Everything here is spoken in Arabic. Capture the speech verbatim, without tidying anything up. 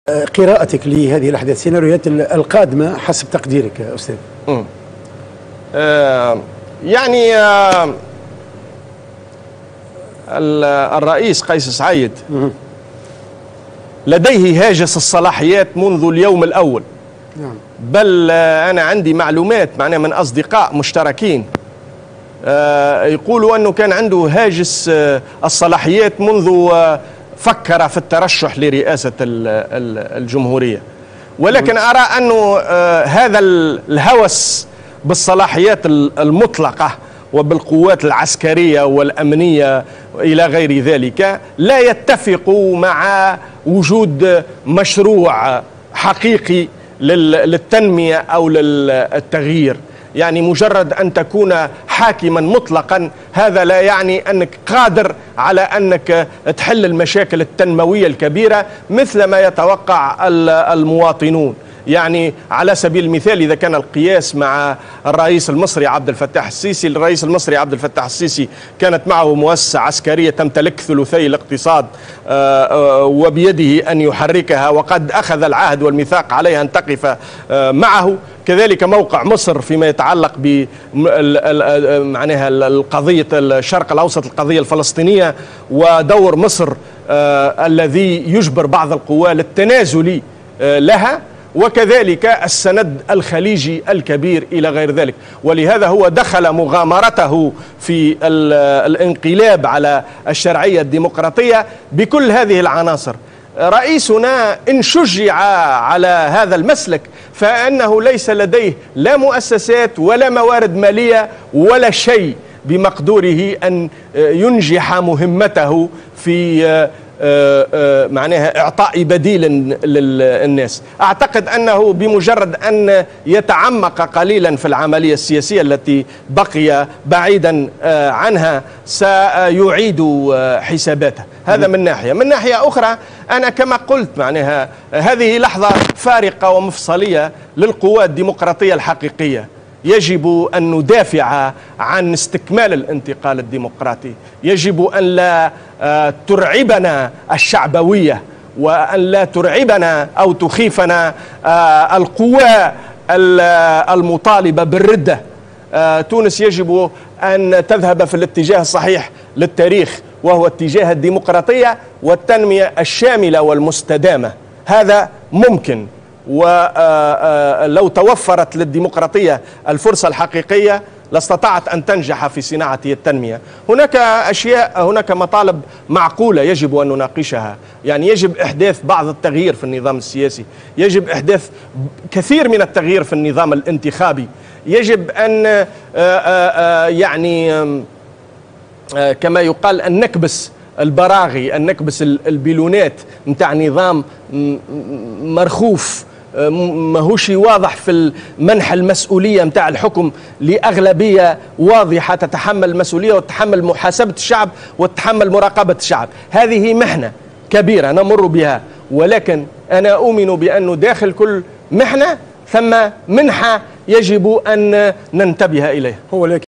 قراءتك لهذه الأحداث السيناريوهات القادمة حسب تقديرك يا أستاذ؟ آه يعني آه الرئيس قيس سعيد لديه هاجس الصلاحيات منذ اليوم الأول. نعم. بل آه أنا عندي معلومات معناها من أصدقاء مشتركين آه يقولوا أنه كان عنده هاجس آه الصلاحيات منذ آه فكر في الترشح لرئاسة الجمهورية. ولكن أرى أنه آه هذا الهوس بالصلاحيات المطلقة وبالقوات العسكرية والأمنية إلى غير ذلك لا يتفق مع وجود مشروع حقيقي للتنمية أو للتغيير. يعني مجرد أن تكون حاكما مطلقا هذا لا يعني أنك قادر على أنك تحل المشاكل التنموية الكبيرة مثل ما يتوقع المواطنون. يعني على سبيل المثال إذا كان القياس مع الرئيس المصري عبد الفتاح السيسي، الرئيس المصري عبد الفتاح السيسي كانت معه مؤسسة عسكرية تمتلك ثلثي الاقتصاد وبيده أن يحركها وقد أخذ العهد والميثاق عليها أن تقف معه. كذلك موقع مصر فيما يتعلق ب معناها القضية الشرق الأوسط، القضية الفلسطينية، ودور مصر الذي يجبر بعض القوى للتنازل لها، وكذلك السند الخليجي الكبير إلى غير ذلك. ولهذا هو دخل مغامرته في الانقلاب على الشرعية الديمقراطية بكل هذه العناصر. رئيسنا إن شجع على هذا المسلك فإنه ليس لديه لا مؤسسات ولا موارد مالية ولا شيء بمقدوره أن ينجح مهمته في آه آه معناها إعطاء بديل للناس. أعتقد أنه بمجرد أن يتعمق قليلا في العملية السياسية التي بقي بعيدا آه عنها سيعيد آه حساباته. هذا من ناحية. من ناحية أخرى أنا كما قلت معناها هذه لحظة فارقة ومفصلية للقوى الديمقراطية الحقيقية. يجب أن ندافع عن استكمال الانتقال الديمقراطي. يجب أن لا ترعبنا الشعبوية وأن لا ترعبنا أو تخيفنا القوى المطالبة بالردة. تونس يجب أن تذهب في الاتجاه الصحيح للتاريخ وهو اتجاه الديمقراطية والتنمية الشاملة والمستدامة. هذا ممكن، ولو توفرت للديمقراطية الفرصة الحقيقية لاستطاعت أن تنجح في صناعة التنمية. هناك أشياء، هناك مطالب معقولة يجب أن نناقشها. يعني يجب إحداث بعض التغيير في النظام السياسي، يجب إحداث كثير من التغيير في النظام الانتخابي، يجب أن يعني كما يقال أن نكبس البراغي، أن نكبس البيلونات متاع نظام مرخوف ماهوش واضح في منح المسؤولية متاع الحكم لأغلبية واضحة تتحمل المسؤولية وتتحمل محاسبة الشعب وتتحمل مراقبة الشعب. هذه محنة كبيرة نمر بها، ولكن أنا أؤمن بأنه داخل كل محنة ثم منحة يجب أن ننتبه إليها.